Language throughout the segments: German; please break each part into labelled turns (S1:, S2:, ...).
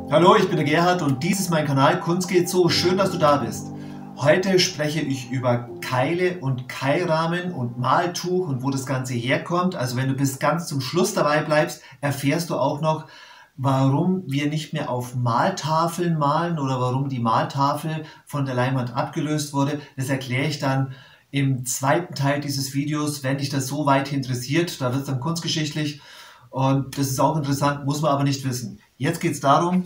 S1: Hallo, ich bin der Gerhard und dies ist mein Kanal Kunst geht so. Schön, dass du da bist. Heute spreche ich über Keile und Keilrahmen und Maltuch und wo das Ganze herkommt. Also wenn du bis ganz zum Schluss dabei bleibst, erfährst du auch noch, warum wir nicht mehr auf Maltafeln malen oder warum die Maltafel von der Leinwand abgelöst wurde. Das erkläre ich dann im zweiten Teil dieses Videos, wenn dich das so weit interessiert. Da wird es dann kunstgeschichtlich und das ist auch interessant, muss man aber nicht wissen. Jetzt geht es darum,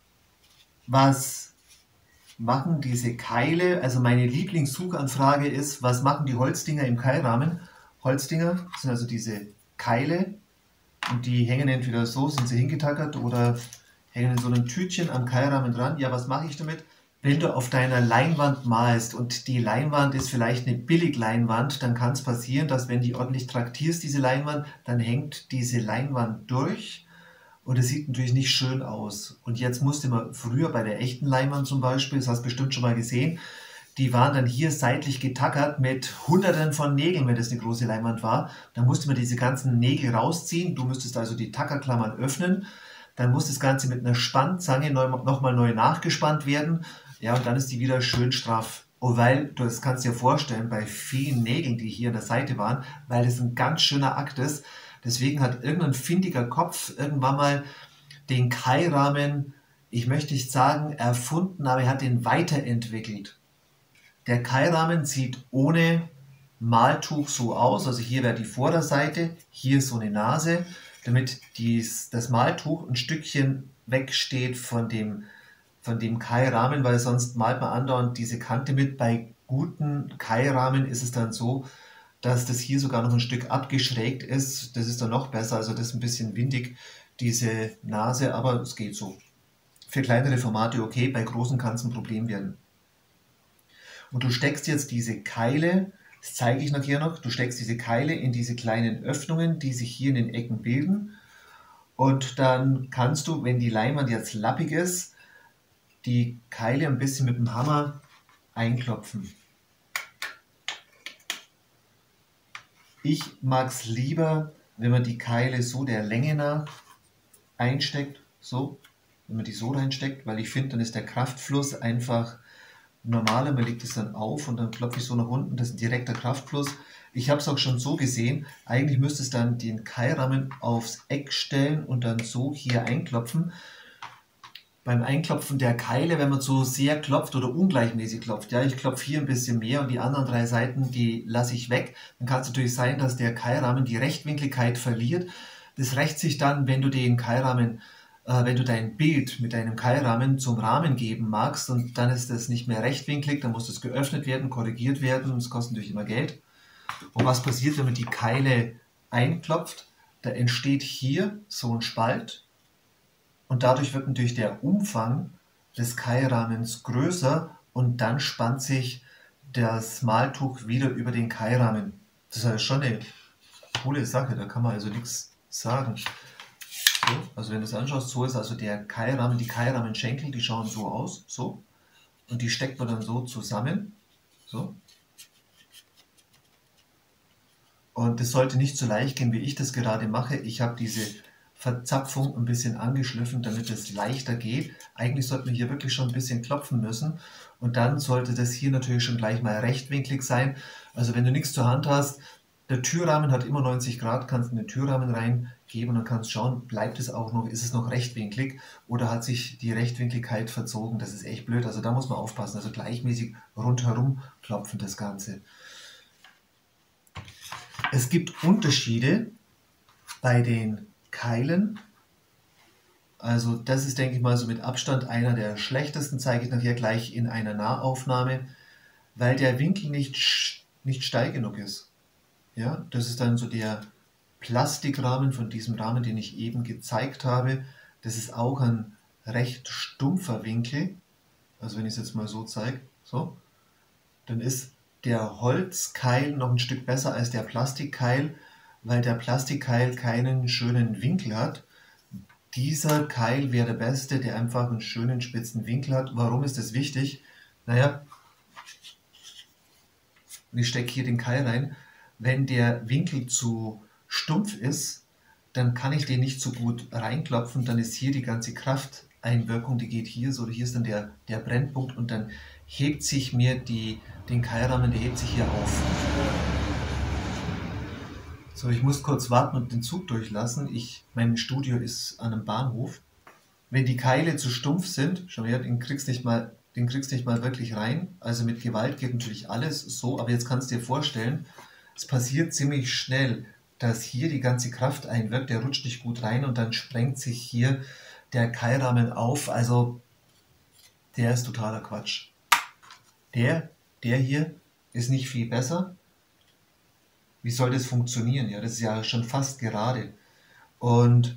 S1: was machen diese Keile? Also meine Lieblingssuchanfrage ist, was machen die Holzdinger im Keilrahmen? Holzdinger sind also diese Keile und die hängen entweder so, sind sie hingetackert oder hängen in so einem Tütchen am Keilrahmen dran. Ja, was mache ich damit? Wenn du auf deiner Leinwand malst und die Leinwand ist vielleicht eine Billigleinwand, dann kann es passieren, dass wenn die ordentlich traktierst, diese Leinwand, dann hängt diese Leinwand durch. Und es sieht natürlich nicht schön aus. Und jetzt musste man früher bei der echten Leinwand zum Beispiel, das hast du bestimmt schon mal gesehen, die waren dann hier seitlich getackert mit Hunderten von Nägeln, wenn das eine große Leinwand war. Dann musste man diese ganzen Nägel rausziehen. Du müsstest also die Tackerklammern öffnen. Dann muss das Ganze mit einer Spannzange nochmal neu nachgespannt werden. Ja, und dann ist die wieder schön straff. Oh, weil, das kannst du dir vorstellen, bei vielen Nägeln, die hier an der Seite waren, weil das ein ganz schöner Akt ist. Deswegen hat irgendein findiger Kopf irgendwann mal den Keilrahmen, ich möchte nicht sagen erfunden, aber er hat den weiterentwickelt. Der Keilrahmen sieht ohne Maltuch so aus, also hier wäre die Vorderseite, hier ist so eine Nase, damit das Maltuch ein Stückchen wegsteht von dem Keilrahmen, weil sonst malt man andauernd diese Kante mit. Bei guten Keilrahmen ist es dann so, dass das hier sogar noch ein Stück abgeschrägt ist. Das ist dann noch besser, also das ist ein bisschen windig, diese Nase, aber es geht so. Für kleinere Formate okay, bei großen kann es ein Problem werden. Und du steckst jetzt diese Keile, das zeige ich nachher noch, du steckst diese Keile in diese kleinen Öffnungen, die sich hier in den Ecken bilden. Und dann kannst du, wenn die Leinwand jetzt lappig ist, die Keile ein bisschen mit dem Hammer einklopfen. Ich mag es lieber, wenn man die Keile so der Länge nach einsteckt, so, wenn man die so reinsteckt, weil ich finde, dann ist der Kraftfluss einfach normaler, man legt es dann auf und dann klopfe ich so nach unten, das ist ein direkter Kraftfluss. Ich habe es auch schon so gesehen, eigentlich müsste es dann den Keilrahmen aufs Eck stellen und dann so hier einklopfen. Beim Einklopfen der Keile, wenn man so sehr klopft oder ungleichmäßig klopft, ja, ich klopfe hier ein bisschen mehr und die anderen drei Seiten, die lasse ich weg, dann kann es natürlich sein, dass der Keilrahmen die Rechtwinkligkeit verliert. Das rächt sich dann, wenn du den Keilrahmen, wenn du dein Bild mit deinem Keilrahmen zum Rahmen geben magst und dann ist das nicht mehr rechtwinklig, dann muss das geöffnet werden, korrigiert werden und das kostet natürlich immer Geld. Und was passiert, wenn man die Keile einklopft? Da entsteht hier so ein Spalt. Und dadurch wird natürlich der Umfang des Keilrahmens größer und dann spannt sich das Maltuch wieder über den Keilrahmen. Das ist halt schon eine coole Sache, da kann man also nichts sagen. So, also wenn du es anschaust, so ist also der Keilrahmen, die Keilrahmenschenkel, die schauen so aus, so. Und die steckt man dann so zusammen, so. Und das sollte nicht so leicht gehen, wie ich das gerade mache. Ich habe diese Verzapfung ein bisschen angeschliffen, damit es leichter geht. Eigentlich sollte man hier wirklich schon ein bisschen klopfen müssen und dann sollte das hier natürlich schon gleich mal rechtwinklig sein. Also wenn du nichts zur Hand hast, der Türrahmen hat immer 90 Grad, kannst du den Türrahmen reingeben und dann kannst du schauen, bleibt es auch noch, ist es noch rechtwinklig oder hat sich die Rechtwinkligkeit verzogen. Das ist echt blöd, also da muss man aufpassen, also gleichmäßig rundherum klopfen das Ganze. Es gibt Unterschiede bei den Keilen. Also das ist, denke ich mal, so mit Abstand einer der schlechtesten, zeige ich nachher gleich in einer Nahaufnahme, weil der Winkel nicht steil genug ist. Ja, das ist dann so der Plastikrahmen von diesem Rahmen, den ich eben gezeigt habe. Das ist auch ein recht stumpfer Winkel. Also wenn ich es jetzt mal so zeige, so, dann ist der Holzkeil noch ein Stück besser als der Plastikkeil, weil der Plastikkeil keinen schönen Winkel hat. Dieser Keil wäre der beste, der einfach einen schönen spitzen Winkel hat. Warum ist das wichtig? Naja, ich stecke hier den Keil rein. Wenn der Winkel zu stumpf ist, dann kann ich den nicht so gut reinklopfen, dann ist hier die ganze Kraft Krafteinwirkung, die geht hier so, hier ist dann der Brennpunkt und dann hebt sich mir den Keilrahmen, der hebt sich hier auf. So, ich muss kurz warten und den Zug durchlassen. Mein Studio ist an einem Bahnhof. Wenn die Keile zu stumpf sind, schau her, den kriegst nicht mal wirklich rein. Also mit Gewalt geht natürlich alles so, aber jetzt kannst du dir vorstellen, es passiert ziemlich schnell, dass hier die ganze Kraft einwirkt, der rutscht nicht gut rein und dann sprengt sich hier der Keilrahmen auf. Also der ist totaler Quatsch. Der hier ist nicht viel besser. Wie soll das funktionieren? Ja, das ist ja schon fast gerade. Und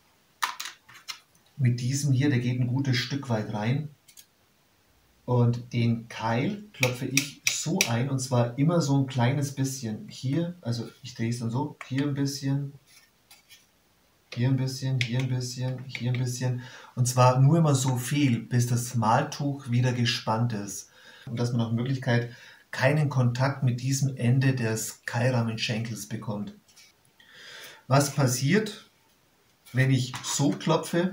S1: mit diesem hier, der geht ein gutes Stück weit rein. Und den Keil klopfe ich so ein, und zwar immer so ein kleines bisschen. Hier, also ich drehe es dann so, hier ein bisschen, hier ein bisschen, hier ein bisschen, hier ein bisschen. Und zwar nur immer so viel, bis das Maltuch wieder gespannt ist. Und dass man nach Möglichkeit keinen Kontakt mit diesem Ende des Keilrahmenschenkels bekommt. Was passiert, wenn ich so klopfe?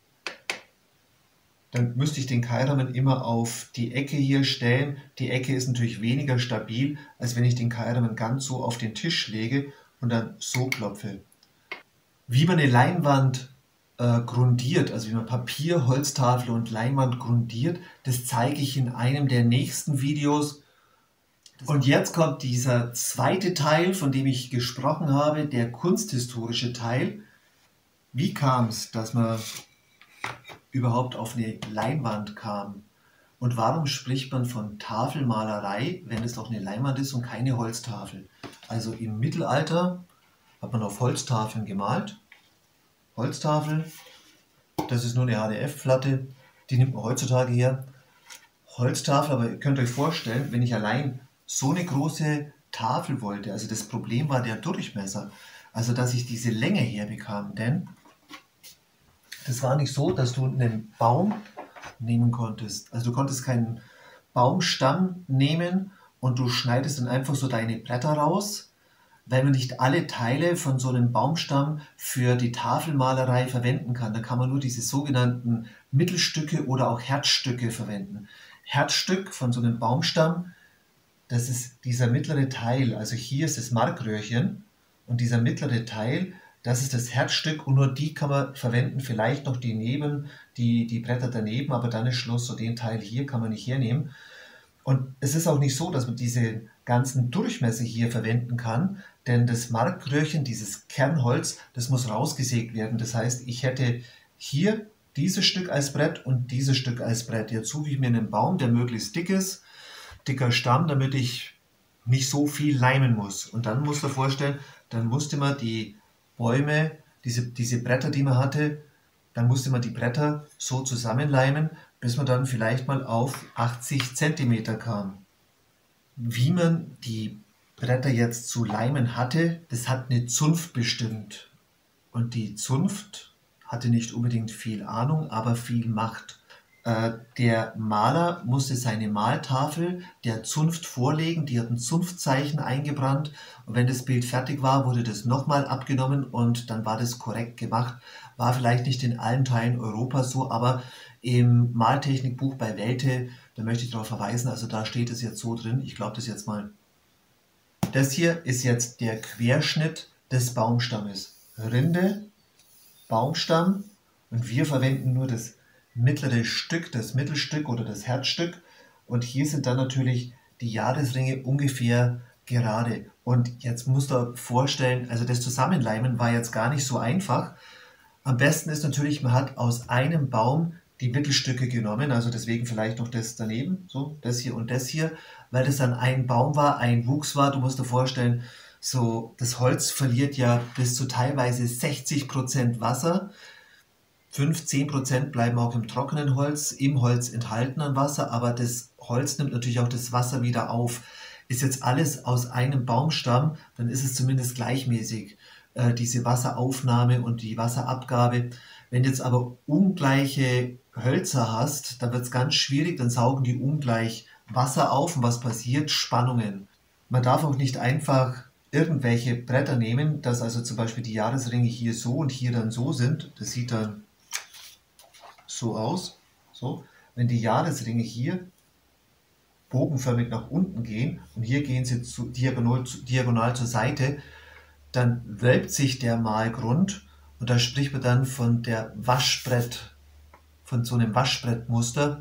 S1: Dann müsste ich den Keilrahmen immer auf die Ecke hier stellen. Die Ecke ist natürlich weniger stabil, als wenn ich den Keilrahmen ganz so auf den Tisch lege und dann so klopfe. Wie man eine Leinwand grundiert, also wie man Papier, Holztafel und Leinwand grundiert, das zeige ich in einem der nächsten Videos. Und jetzt kommt dieser zweite Teil, von dem ich gesprochen habe, der kunsthistorische Teil. Wie kam es, dass man überhaupt auf eine Leinwand kam? Und warum spricht man von Tafelmalerei, wenn es doch eine Leinwand ist und keine Holztafel? Also im Mittelalter hat man auf Holztafeln gemalt. Holztafel, das ist nur eine HDF-Platte, die nimmt man heutzutage her. Holztafel, aber ihr könnt euch vorstellen, wenn ich allein so eine große Tafel wollte, also das Problem war der Durchmesser, also dass ich diese Länge herbekam, denn das war nicht so, dass du einen Baum nehmen konntest. Also du konntest keinen Baumstamm nehmen und du schneidest dann einfach so deine Bretter raus, weil man nicht alle Teile von so einem Baumstamm für die Tafelmalerei verwenden kann. Da kann man nur diese sogenannten Mittelstücke oder auch Herzstücke verwenden. Herzstück von so einem Baumstamm, das ist dieser mittlere Teil. Also hier ist das Markröhrchen und dieser mittlere Teil, das ist das Herzstück und nur die kann man verwenden, vielleicht noch die Bretter daneben, aber dann ist Schluss. So den Teil hier kann man nicht hernehmen. Und es ist auch nicht so, dass man diese ganzen Durchmesser hier verwenden kann, denn das Markröhrchen, dieses Kernholz, das muss rausgesägt werden. Das heißt, ich hätte hier dieses Stück als Brett und dieses Stück als Brett. Jetzt suche ich mir einen Baum, der möglichst dick ist, dicker Stamm, damit ich nicht so viel leimen muss. Und dann musst du dir vorstellen, dann musste man die Bäume, diese Bretter, die man hatte, dann musste man die Bretter so zusammenleimen, bis man dann vielleicht mal auf 80 cm kam. Wie man die Bretter jetzt zu leimen hatte, das hat eine Zunft bestimmt. Und die Zunft hatte nicht unbedingt viel Ahnung, aber viel Macht. Der Maler musste seine Maltafel der Zunft vorlegen, die hat ein Zunftzeichen eingebrannt und wenn das Bild fertig war, wurde das nochmal abgenommen und dann war das korrekt gemacht. War vielleicht nicht in allen Teilen Europas so, aber im Maltechnikbuch bei Welte, da möchte ich darauf verweisen, also da steht es jetzt so drin, ich glaube das jetzt mal. Das hier ist jetzt der Querschnitt des Baumstammes. Rinde, Baumstamm und wir verwenden nur das mittlere Stück, das Mittelstück oder das Herzstück und hier sind dann natürlich die Jahresringe ungefähr gerade. Und jetzt musst du dir vorstellen, also das Zusammenleimen war jetzt gar nicht so einfach. Am besten ist natürlich, man hat aus einem Baum die Mittelstücke genommen, also deswegen vielleicht noch das daneben, so das hier und das hier, weil das dann ein Baum war, ein Wuchs war. Du musst dir vorstellen, so das Holz verliert ja bis zu teilweise 60% Wasser. 5–10% bleiben auch im trockenen Holz, im Holz enthalten an Wasser, aber das Holz nimmt natürlich auch das Wasser wieder auf. Ist jetzt alles aus einem Baumstamm, dann ist es zumindest gleichmäßig, diese Wasseraufnahme und die Wasserabgabe. Wenn du jetzt aber ungleiche Hölzer hast, dann wird es ganz schwierig, dann saugen die ungleich Wasser auf und was passiert? Spannungen. Man darf auch nicht einfach irgendwelche Bretter nehmen, dass also zum Beispiel die Jahresringe hier so und hier dann so sind. Das sieht dann so aus. So. Wenn die Jahresringe hier bogenförmig nach unten gehen und hier gehen sie diagonal zur Seite, dann wölbt sich der Malgrund und da spricht man dann von so einem Waschbrettmuster.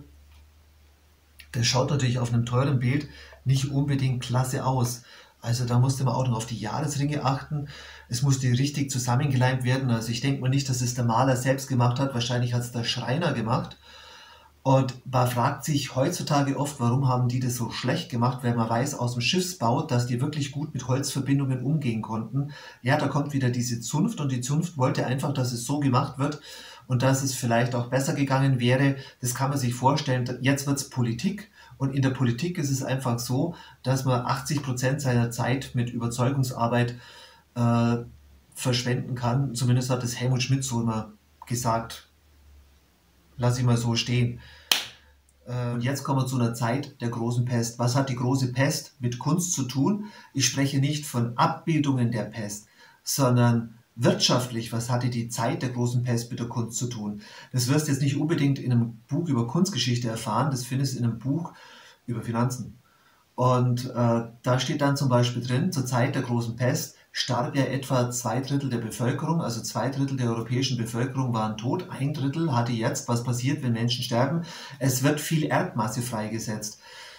S1: Das schaut natürlich auf einem teuren Bild nicht unbedingt klasse aus. Also da musste man auch noch auf die Jahresringe achten. Es musste richtig zusammengeleimt werden. Also ich denke mal nicht, dass es der Maler selbst gemacht hat. Wahrscheinlich hat es der Schreiner gemacht. Und man fragt sich heutzutage oft, warum haben die das so schlecht gemacht, weil man weiß aus dem Schiffsbau, dass die wirklich gut mit Holzverbindungen umgehen konnten. Ja, da kommt wieder diese Zunft und die Zunft wollte einfach, dass es so gemacht wird und dass es vielleicht auch besser gegangen wäre. Das kann man sich vorstellen. Jetzt wird es Politik und in der Politik ist es einfach so, dass man 80% seiner Zeit mit Überzeugungsarbeit äh, verschwenden kann. Zumindest hat es Helmut Schmidt so immer gesagt. Lass ich mal so stehen. Und jetzt kommen wir zu einer Zeit der großen Pest. Was hat die große Pest mit Kunst zu tun? Ich spreche nicht von Abbildungen der Pest, sondern wirtschaftlich, was hatte die Zeit der großen Pest mit der Kunst zu tun? Das wirst du jetzt nicht unbedingt in einem Buch über Kunstgeschichte erfahren, das findest du in einem Buch über Finanzen. Und da steht dann zum Beispiel drin, zur Zeit der großen Pest starb ja etwa 2/3 der Bevölkerung, also 2/3 der europäischen Bevölkerung waren tot, 1/3 hatte jetzt, was passiert, wenn Menschen sterben? Es wird viel Erdmasse freigesetzt.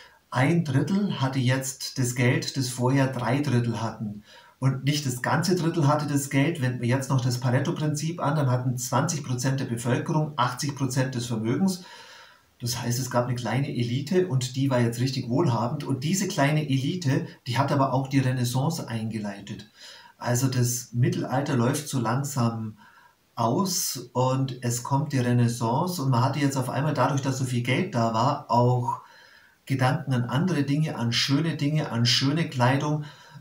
S1: 1/3 hatte jetzt das Geld, das vorher 3/3 hatten. Und nicht das ganze Drittel hatte das Geld. Wenden wir jetzt noch das Pareto-Prinzip an, dann hatten 20% der Bevölkerung 80% des Vermögens. Das heißt, es gab eine kleine Elite und die war jetzt richtig wohlhabend. Und diese kleine Elite, die hat aber auch die Renaissance eingeleitet. Also das Mittelalter läuft so langsam aus und es kommt die Renaissance und man hatte jetzt auf einmal dadurch, dass so viel Geld da war, auch Gedanken an andere Dinge, an schöne Kleidung,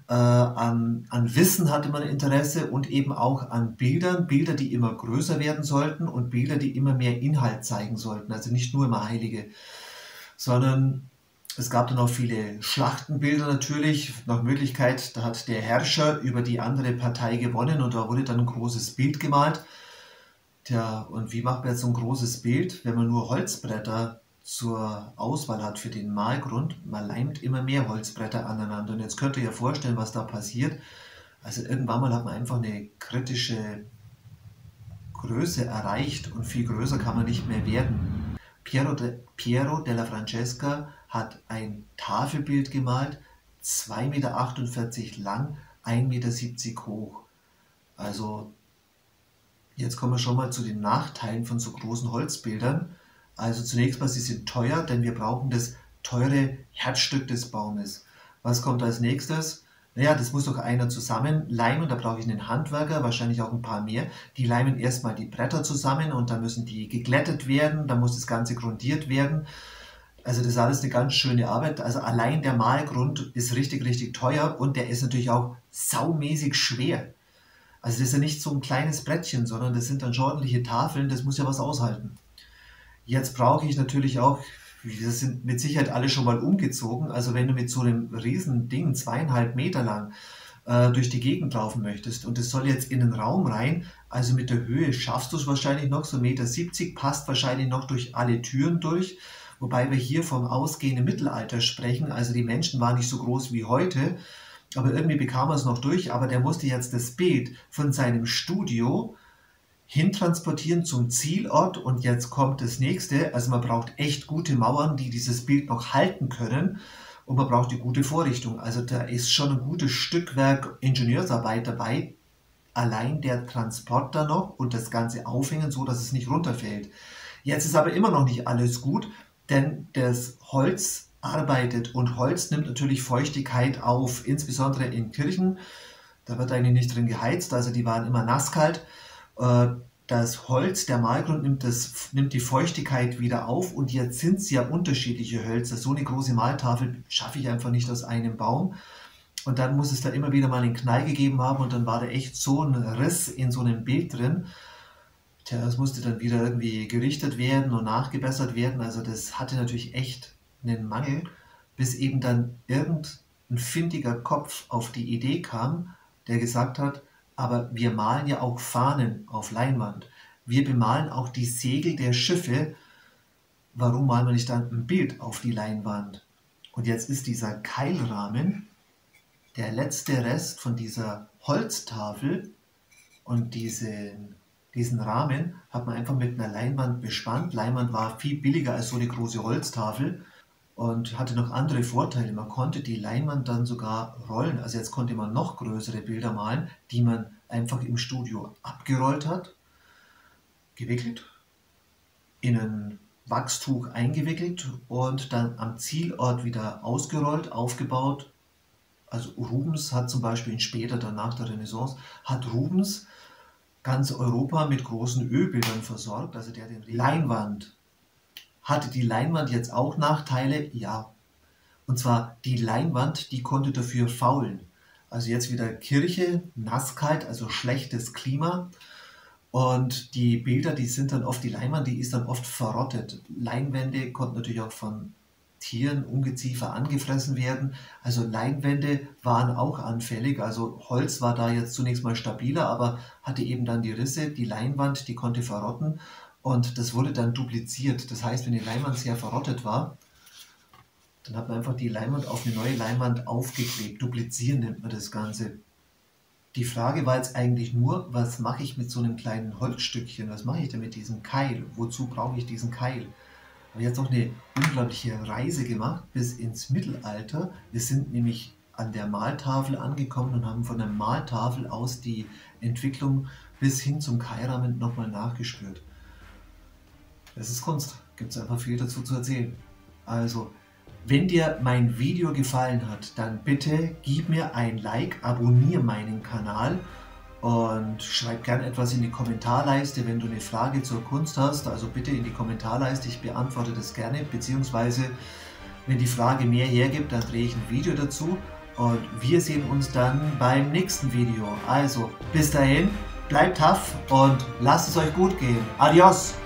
S1: an Wissen hatte man Interesse und eben auch an Bildern, Bilder, die immer größer werden sollten und Bilder, die immer mehr Inhalt zeigen sollten. Also nicht nur immer Heilige, sondern es gab dann auch viele Schlachtenbilder natürlich, nach Möglichkeit, da hat der Herrscher über die andere Partei gewonnen und da wurde dann ein großes Bild gemalt. Tja, und wie macht man jetzt so ein großes Bild, wenn man nur Holzbretter zur Auswahl hat für den Malgrund? Man leimt immer mehr Holzbretter aneinander. Und jetzt könnt ihr ja vorstellen, was da passiert. Also irgendwann mal hat man einfach eine kritische Größe erreicht und viel größer kann man nicht mehr werden. Piero della Francesca hat ein Tafelbild gemalt, 2,48 Meter lang, 1,70 Meter hoch. Also jetzt kommen wir schon mal zu den Nachteilen von so großen Holzbildern. Also zunächst mal, sie sind teuer, denn wir brauchen das teure Herzstück des Baumes. Was kommt als nächstes? Naja, das muss doch einer zusammenleimen, da brauche ich einen Handwerker, wahrscheinlich auch ein paar mehr. Die leimen erstmal die Bretter zusammen und dann müssen die geglättet werden, dann muss das Ganze grundiert werden. Also das ist alles eine ganz schöne Arbeit. Also allein der Malgrund ist richtig, richtig teuer und der ist natürlich auch saumäßig schwer. Also das ist ja nicht so ein kleines Brettchen, sondern das sind dann schon ordentliche Tafeln, das muss ja was aushalten. Jetzt brauche ich natürlich auch, wir sind mit Sicherheit alle schon mal umgezogen, also wenn du mit so einem riesen Ding, 2,5 Meter lang, durch die Gegend laufen möchtest und es soll jetzt in den Raum rein, also mit der Höhe schaffst du es wahrscheinlich noch, so 1,70 Meter passt wahrscheinlich noch durch alle Türen durch, wobei wir hier vom ausgehenden Mittelalter sprechen, also die Menschen waren nicht so groß wie heute, aber irgendwie bekam er es noch durch, aber der musste jetzt das Bild von seinem Studio hintransportieren zum Zielort und jetzt kommt das nächste. Also man braucht echt gute Mauern, die dieses Bild noch halten können und man braucht die gute Vorrichtung. Also da ist schon ein gutes Stückwerk Ingenieursarbeit dabei. Allein der Transport da noch und das Ganze aufhängen, so dass es nicht runterfällt. Jetzt ist aber immer noch nicht alles gut, denn das Holz arbeitet und Holz nimmt natürlich Feuchtigkeit auf, insbesondere in Kirchen. Da wird eigentlich nicht drin geheizt, also die waren immer nasskalt. Das Holz, der Malgrund nimmt die Feuchtigkeit wieder auf und jetzt sind es ja unterschiedliche Hölzer. So eine große Maltafel schaffe ich einfach nicht aus einem Baum. Und dann muss es da immer wieder mal einen Knall gegeben haben und dann war da echt so ein Riss in so einem Bild drin. Tja, das musste dann wieder irgendwie gerichtet werden und nachgebessert werden. Also das hatte natürlich echt einen Mangel, bis eben dann irgendein findiger Kopf auf die Idee kam, der gesagt hat, aber wir malen ja auch Fahnen auf Leinwand. wir bemalen auch die Segel der Schiffe. Warum malen wir nicht dann ein Bild auf die Leinwand? Und jetzt ist dieser Keilrahmen der letzte Rest von dieser Holztafel, und diesen Rahmen hat man einfach mit einer Leinwand bespannt. Leinwand war viel billiger als so eine große Holztafel und hatte noch andere Vorteile. Man konnte die Leinwand dann sogar rollen. Also jetzt konnte man noch größere Bilder malen, die man einfach im Studio abgerollt hat, gewickelt, in ein Wachstuch eingewickelt und dann am Zielort wieder ausgerollt, aufgebaut. Also Rubens hat zum Beispiel später, dann nach der Renaissance, hat Rubens ganz Europa mit großen Ölbildern versorgt. Also der den Leinwand. Hatte die Leinwand jetzt auch Nachteile? Ja. Und zwar die Leinwand, die konnte dafür faulen. Also jetzt wieder Kirche, Nasskalt, also schlechtes Klima. Und die Bilder, die sind dann oft, die Leinwand, die ist dann oft verrottet. Leinwände konnten natürlich auch von Tieren, Ungeziefer angefressen werden. Also Leinwände waren auch anfällig. Also Holz war da jetzt zunächst mal stabiler, aber hatte eben dann die Risse. Die Leinwand, die konnte verrotten und das wurde dann dupliziert. Das heißt, wenn die Leinwand sehr verrottet war, dann hat man einfach die Leinwand auf eine neue Leinwand aufgeklebt. Duplizieren nennt man das Ganze. Die Frage war jetzt eigentlich nur, was mache ich mit so einem kleinen Holzstückchen? Was mache ich denn mit diesem Keil? Wozu brauche ich diesen Keil? Ich habe jetzt noch eine unglaubliche Reise gemacht bis ins Mittelalter. Wir sind nämlich an der Maltafel angekommen und haben von der Maltafel aus die Entwicklung bis hin zum Keilrahmen nochmal nachgespürt. Das ist Kunst, gibt es einfach viel dazu zu erzählen. Also, wenn dir mein Video gefallen hat, dann bitte gib mir ein Like, abonniere meinen Kanal und schreib gerne etwas in die Kommentarleiste, wenn du eine Frage zur Kunst hast. Also bitte in die Kommentarleiste, ich beantworte das gerne, beziehungsweise wenn die Frage mehr hergibt, dann drehe ich ein Video dazu und wir sehen uns dann beim nächsten Video. Also bis dahin, bleibt tough und lasst es euch gut gehen. Adios!